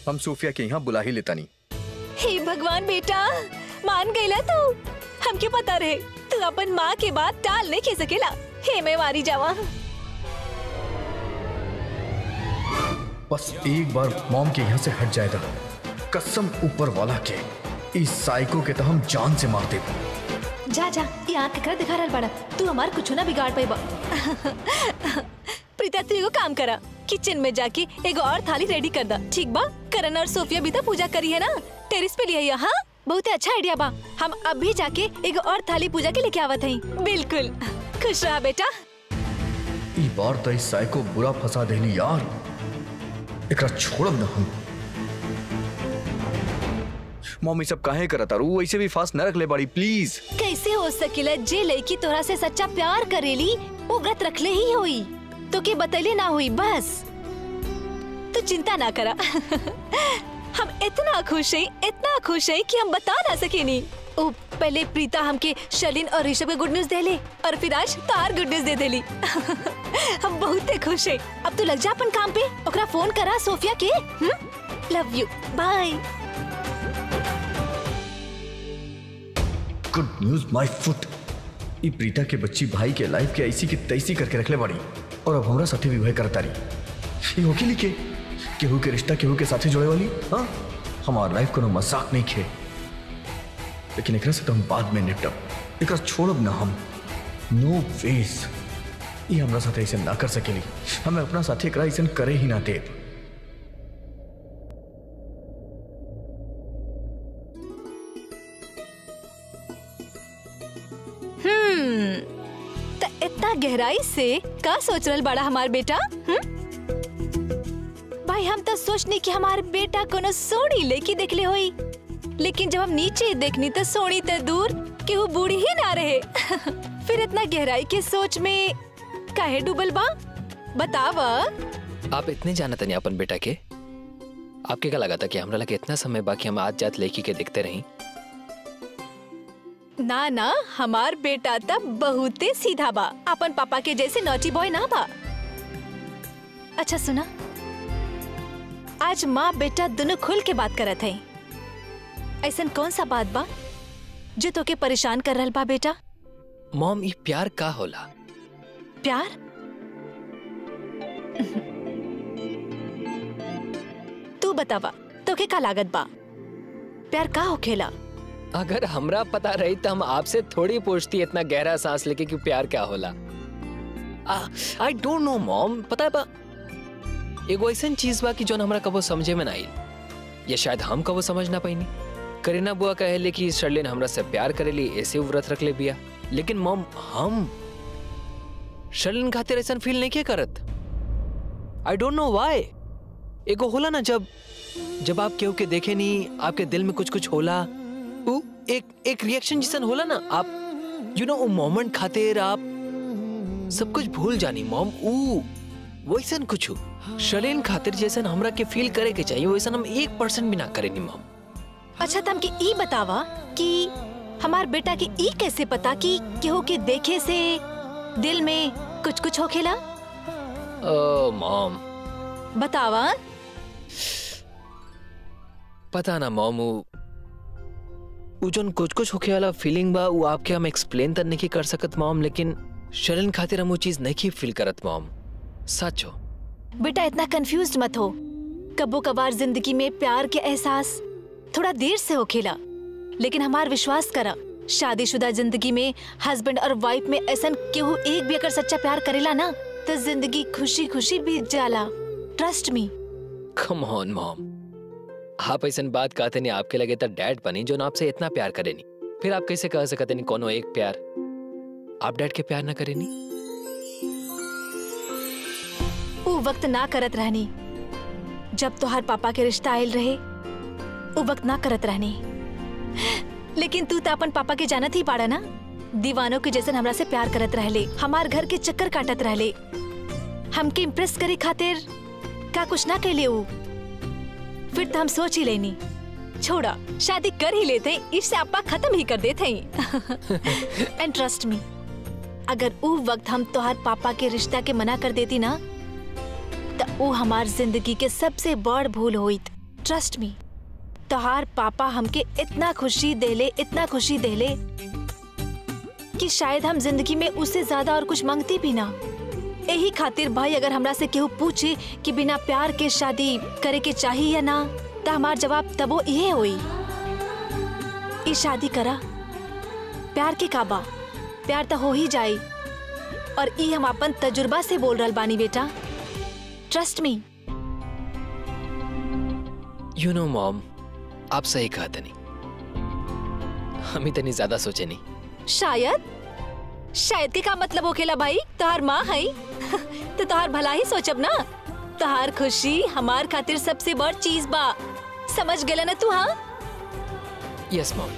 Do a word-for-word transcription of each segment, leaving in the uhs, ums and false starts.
हम सोफिया के यहाँ बुला ही लेता नहीं। हे भगवान बेटा, मान गईला तू। हमके पता रहे तू अपन माँ के बात टाल नहीं खे सकेला। हे मैं मारी जावा। बस एक बार मॉम के यहाँ से हट जाएगा, कसम ऊपर वाला के इस साइको के तो हम जान से मार दे। जा जा, ये आँख करा दिखा रहा बड़ा, तू हमार कुछ ना बिगाड़ पाई बा। प्रीता तू एगो काम करा, किचन में जाके एगो और थाली रेडी कर दा, ठीक बा? करण और सोफिया भी तो पूजा करी है ना, टेरिस पे लिया। हाँ बहुत अच्छा आइडिया बा। हम अभी जाके एगो और थाली पूजा के लेके आवत हई। बिल्कुल, खुश रहा बेटा। ई बार तो इस साइको बुरा फंसा देनी यार, एकरा छोड़ब ना हम। मम्मी सब काहे करता रू, वैसे भी फास्ट न रख ले बड़ी प्लीज। कैसे हो सकेला, जे लड़की तोरा से सच्चा प्यार करेली वो व्रत रखले ही होई, तो के बतैले ना हुई। बस तू चिंता ना करा। हम इतना खुश हैं, इतना खुश हैं कि हम बता ना सके नहीं। ओ पहले प्रीता हमके शर्लिन और ऋषभ के गुड न्यूज दे ले, और फिर आज तार गुड न्यूज दे देली। हम बहुत खुश हैं। अब तू लग जा अपन काम पे, ओकरा फोन करा सोफिया के। Love you, bye. Good news my foot. ई प्रीता के बच्ची भाई के लाइफ के ऐसी की तैसी करके रखले बड़ी, और अब हमरा साथे विवाह करता रही। ये होके लिखे केहू के रिश्ता केहू के साथे जोड़े वाली। हाँ हमार लाइफ कोनो मजाक नहीं खे, लेकिन एकरा से तो हम बाद में निपटब, एकरा छोड़ब ना हम। नो वेज, ये हमरा साथे ऐसे ना कर सकेली। हमें अपना साथी एकरा ऐसे करे ही ना देब। हम्म, तो इतना गहराई से का सोच रहा बड़ा हमार बेटा? हम्म भाई हम तो सोचनी कि हमारे बेटा कोनो सोनी लेके देख ले होई, लेकिन जब हम नीचे देखनी तो सोनी तो दूर कि वो बूढ़ी ही ना रहे। फिर इतना गहराई के सोच में काहे डूबल बा, बतावा। आप इतने जानत नहीं अपन बेटा के? आपके क्या लगा था कि हमरा लगे इतना समय बाकी हम आज जात लेके के देखते रही? ना ना, हमार बेटा तब बहुते सीधा बा, अपन पापा के जैसे नॉटी बॉय ना बा। अच्छा सुना, आज माँ बेटा दोनों खुल के बात करत है। ऐसा कौन सा बात बा जो तो के परेशान कर रहल बा बेटा? मॉम, ये प्यार का होला? प्यार? तू बतावा, तो के का लागत बा? प्यार का होखेला? अगर हमरा पता रही तो हम आपसे थोड़ी पूछती इतना गहरा सांस लेके कि प्यार क्या होला। आई डोंट नो मॉम, पता है बा एगो ऐसा चीज बा कि जो हमरा कबो समझे में ना आई, या शायद हम कबो समझ ना पाईनी। करीना बुआ कहेले कि शर्लिन हमरा से प्यार करेली, ऐसे व्रत रख ले बिया, लेकिन मॉम हम शर्लिन खातिर ऐसा फील नहीं किया करत। I don't know why. एगो होला ना जब जब आप केहू के देखे नहीं, आपके दिल में कुछ कुछ होला, उ एक एक रिएक्शन जैसन होला ना, आप यू नो वो मोमेंट खातिर आप सब कुछ भूल जानी मॉम। उ वैसन कुछ शर्लिन खातिर जैसन हमरा के फील करे के चाहिए, वैसन हम एक परसेंट भी ना करेनी मॉम। अच्छा तम की ई बतावा कि हमार बेटा की ई कैसे पता कि केहू के देखे से दिल में कुछ कुछ होखेला? ओ मॉम, बतावा। पता ना मॉम, वो जो कुछ कुछ होके वाला फीलिंग बा वो आपके हम एक्सप्लेन तो नहीं कर सकत मॉम, लेकिन शर्लिन खातिर हम वो चीज नहीं फील करत मॉम, सच हो। बेटा इतना कंफ्यूज्ड मत हो, कबो कबार जिंदगी में प्यार के एहसास थोड़ा देर से होखेला, लेकिन हमार विश्वास करा, शादीशुदा जिंदगी में हस्बैंड और वाइफ में ऐसा केहू एक भी अगर सच्चा प्यार करेला ना तो जिंदगी खुशी खुशी बीत जाला। Trust me. Come on mom, आप ऐसा बात कहते नहीं, आपके लगे तो डैड बनी जो ना आपसे इतना प्यार करे नहीं, फिर आप कैसे कह सकते नहीं कोनो एक प्यार आप डैड के प्यार ना करे नहीं? वो वक्त ना करत रहनी जब तोहार पापा के रिश्ता आयल रहे, वो वक्त ना करत रहनी, लेकिन तू तो अपन पापा के जानत ही पाड़ा ना, दीवानों के जैसे हमरा से प्यार करत रहले, हमार घर के चक्कर काटत रहले, हमके इम्प्रेस करे खातिर का कुछ ना कहले वो। फिर तो हम सोच ही लेनी, छोड़ा शादी कर ही लेते, इससे आपा खत्म ही कर देते हैं। एंड ट्रस्ट मी, अगर वो वक्त हम तोहार पापा के रिश्ता के मना कर देती ना तो वो हमार जिंदगी के सबसे बड़ भूल होइत। ट्रस्ट मी, तोहार पापा हमके इतना खुशी देले, इतना खुशी देले कि शायद हम जिंदगी में उससे ज्यादा और कुछ मांगती भी ना। यही खातिर भाई अगर हमरा से केहू पूछे कि बिना प्यार के शादी करे के चाहिए या ना, तो हमार जवाब तबो ये होई, ई शादी करा। प्यार के काबा, प्यार तो हो ही जाई। और ई हम अपन तजुर्बा से बोल रहल बानी बेटा, trust me. You know mom, आप सही कहा तनी, हम इतनी ज्यादा सोचे नहीं। शायद शायद के का मतलब होखेला भाई, तोहार माँ है तो तोहार भला ही सोचब ना। तोहार खुशी हमार खातिर सबसे बड़ चीज बा, समझ गेला ना तू? हाँ यस मॉम।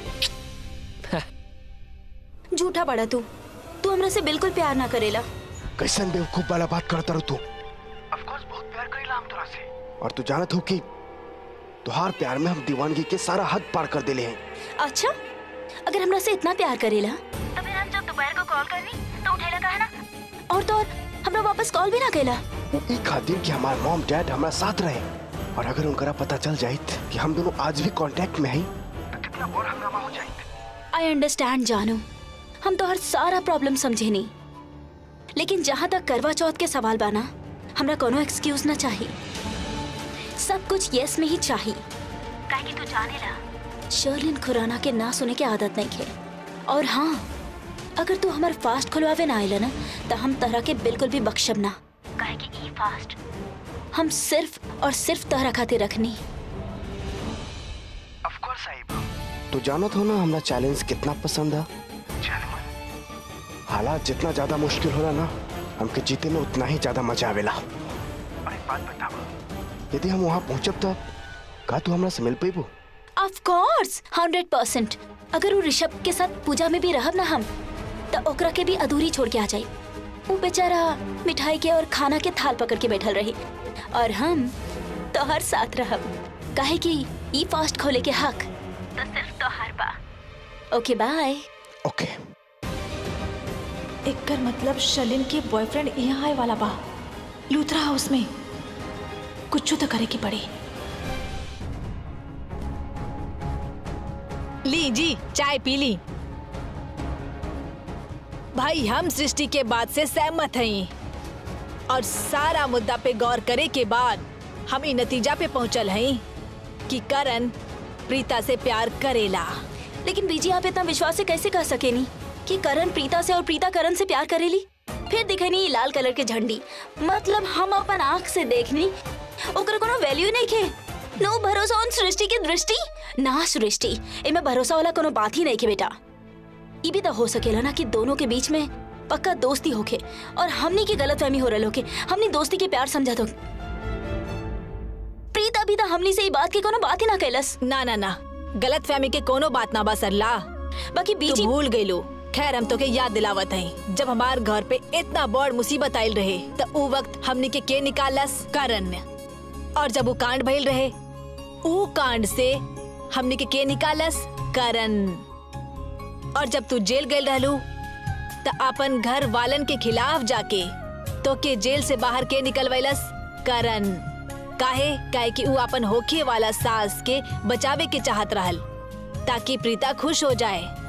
झूठा बड़ा तू तू हमरा से बिल्कुल प्यार ना करेला। कैसन बेवकूफ वाला बात करता रहो तू। ऑफ कोर्स बहुत प्यार करेला हम तोरा से, और तू जानत हो कि तुहार प्यार में हम दीवानगी के सारा हद पार कर देले हैं। अच्छा, अगर हमरा से इतना प्यार करेला तो फिर हम जब दोपहर को कॉल करनी तो उठेला काहे ना? और तो और हमरा वापस कॉल भी ना कैला। वो ई खातिर कि हमार मॉम डैड हमारा साथ रहे, और अगर उनकरा पता चल जाइत कि हम दोनों आज भी कांटेक्ट में हैं तो कितना बड़ा हंगामा हो जाइत। आई अंडरस्टैंड जानू, हम तो हर सारा प्रॉब्लम समझे नहीं, लेकिन जहाँ तक करवा चौथ के सवाल बाना, हमरा कोनो एक्सक्यूज ना चाहिए। सब कुछ यस में ही चाहिए, काहे कि तू जानेला शर्लिन खुराना के ना सुने के आदत नहीं है। और हाँ, अगर तू हमार फास्ट खुलवावे ना आइला ना, तो हम तहरा के बिल्कुल भी बख्शब ना, काहे कि ई फास्ट हम सिर्फ और सिर्फ तहरा खातिर रखनी। ऑफ कोर्स साहिब, तू जानत हो ना हमरा चैलेंज कितना पसंद है। हालात जितना ज्यादा मुश्किल होला ना, हमके जीते में उतना ही ज्यादा मजा आवेला। और एक बात बतावा, यदि हम वहाँ पहुँचब तो का तू हमरा से मिल पेबू? Of course, hundred percent. अगर वो ऋषभ के साथ पूजा में भी रहब ना हम, तो ओकरा के भी अधूरी छोड़ के आ जाई। वो बेचारा मिठाई के और खाना के थाल पकड़ के बैठल रही, और हम तो हर साथ रहब, काहे कि ई फास्ट खोले के हक तो सिर्फ तो हर बा। ओके बाय। ओके। एकर मतलब शर्लिन के बॉयफ्रेंड यहाँ आए वाला बा, लूथरा हाउस में। कुछ तो करे की पड़ी। ली जी, चाय पी ली। भाई हम सृष्टि के बात से सहमत हैं, और सारा मुद्दा पे गौर करे के बाद हम इ नतीजा पे पहुंचल हैं कि करण प्रीता से प्यार करेला। लेकिन बीजी, आप इतना विश्वास से कैसे कह सकेनी कि करण प्रीता से और प्रीता करण से प्यार करेली? फिर दिखनी लाल कलर के झंडी, मतलब हम अपन आँख से देखनी, ओकर कोनो वैल्यू नहीं के। नो भरोसा ऑन सृष्टि की दृष्टि ना सृष्टि, इमे भरोसा वाला कोनो बात ही नहीं के बेटा। ये भी तो हो सकेला ना कि दोनों के बीच में पक्का दोस्ती होके, और हमनी की गलतफहमी हो रही होके, हमनी दोस्ती के प्यार समझा तो। प्रीता भी तो हमनी से ही बात की कोनो बात ही ना कैलस। ना ना ना, गलतफहमी के कोनो बात ना बा सरला। बाकी बीजी तू भूल गईलो। खैर, हम तो के याद दिलावत हैं, जब हमार घर पे इतना बड़ मुसीबत आयल रहे तो उ वक्त हमनी के के निकालस? करण। और जब वो कांड भइल रहे, उ कांड से हमनी के के निकालस? करण। और जब तू जेल गई रहलू तो अपन घर वालन के खिलाफ जाके तो के जेल से बाहर के निकलवैलस? करण। काहे? काहे कि उ अपन होखे वाला सास के बचावे के चाहत रहल, ताकि प्रीता खुश हो जाए।